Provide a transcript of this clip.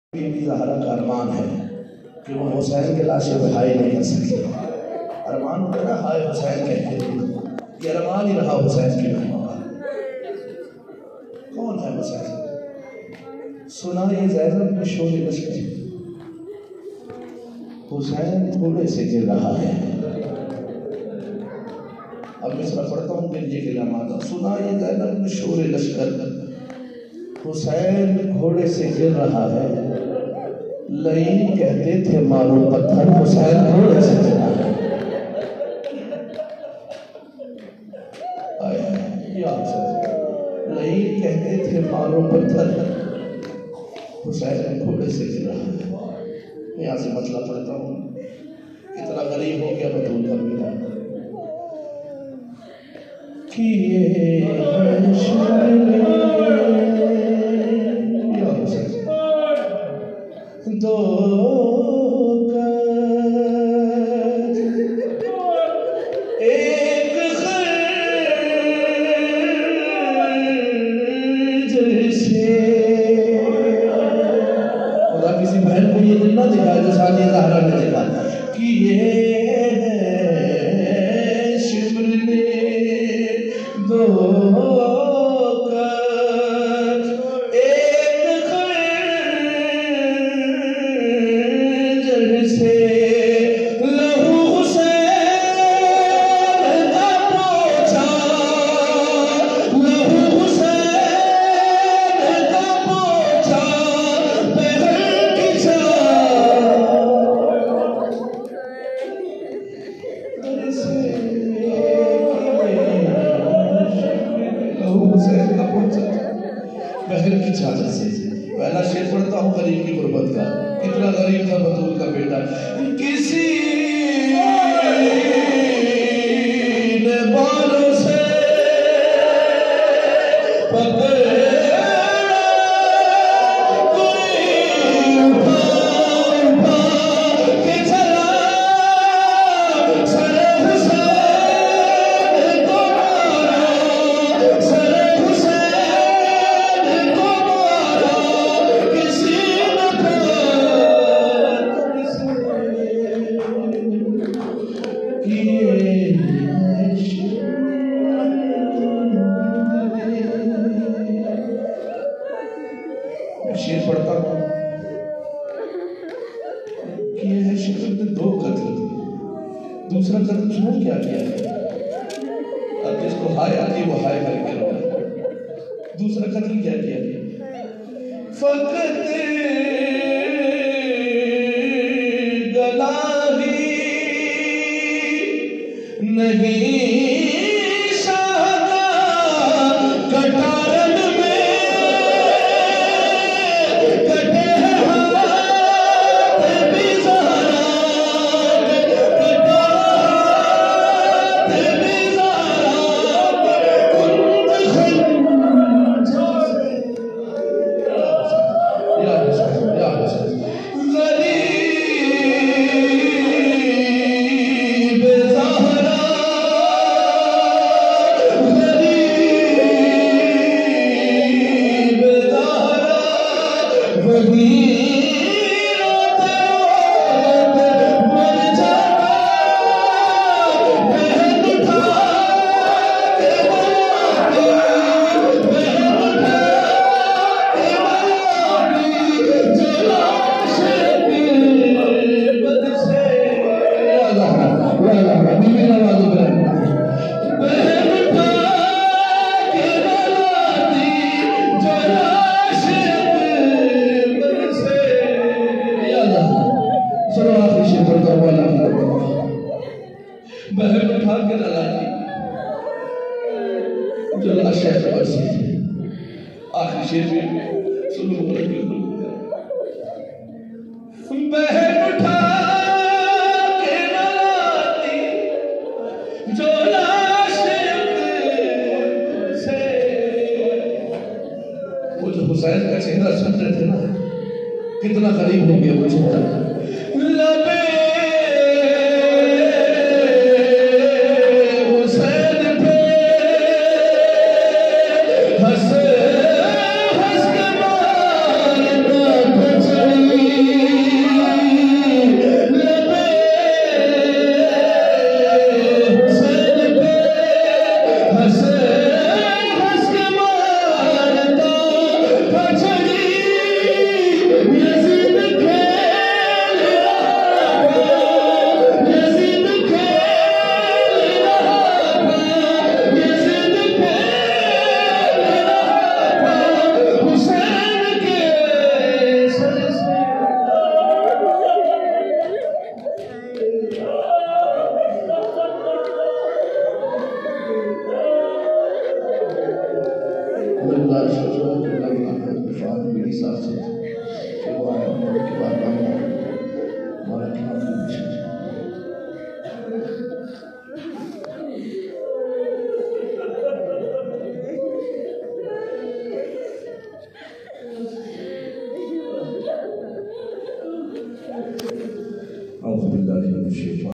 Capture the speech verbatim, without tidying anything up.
بیوی زہرا کا ارمان ہے کہ وہ حسین کے لاشے پہ ہائے نہیں کر سکتی. ارمان ہوتا نا ہائے حسین کہتے ہیں، یہ ارمان ہی رہا حسین کے نام کا. کون ہے حسین؟ سنا یہ زینب میں شور لشکر حسین تھوڑے سے گر رہا ہے. اب میں سنا پڑھتا ہوں پھر یہ کلمات. سنا یہ زینب میں شور لشکر حسین گھوڑے سے گر رہا ہے. لئیم کہتے تھے مارو پتھر، حسین گھوڑے سے گر رہا ہے. لئیم کہتے تھے مارو پتھر، حسین گھوڑے سے گر رہا ہے. یہاں سے مسئلہ پڑھتا ہوں. کتنا غریب ہو گیا بطول کا میرا کیے دو ایک خنجر سے. خدا کسی بہن کو یہ دل نہ دکھا جو ساتھ یہ زہرا نے دکھا کہ یہ شمر نے دو بہن کی چادر سے. پہلا شعر پڑھتا ہوں غریب کی غربت کا. کتنا غریب تھا بطول کا بیٹا. کسی نے بالوں سے پکڑا کوئی اٹھا اٹھا کے چلا سر حسین کو مارا. سر شیر پڑھتا ہوں کہ یہ شکر نے دو قتل دی. دوسرا قتل سنو کیا کیا ہے. اب جس کو ہائے آتی وہ ہائے کر کے رونا. دوسرا قتل کیا کیا ہے. فقط گلا ہی نہیں بہن اٹھا کے لگا دی جو لاشیں خبر سے. آخری شیر میں سنو بہن اٹھا کے لگا دی جو لاشیں سے. وہ جو حسین کا چہرہ سن رہے تھے نا کتنا غریب ہو گیا وہ چہرہ. لبے ہنس ہنس کے مارنا اعوذ باللہ من الشیطان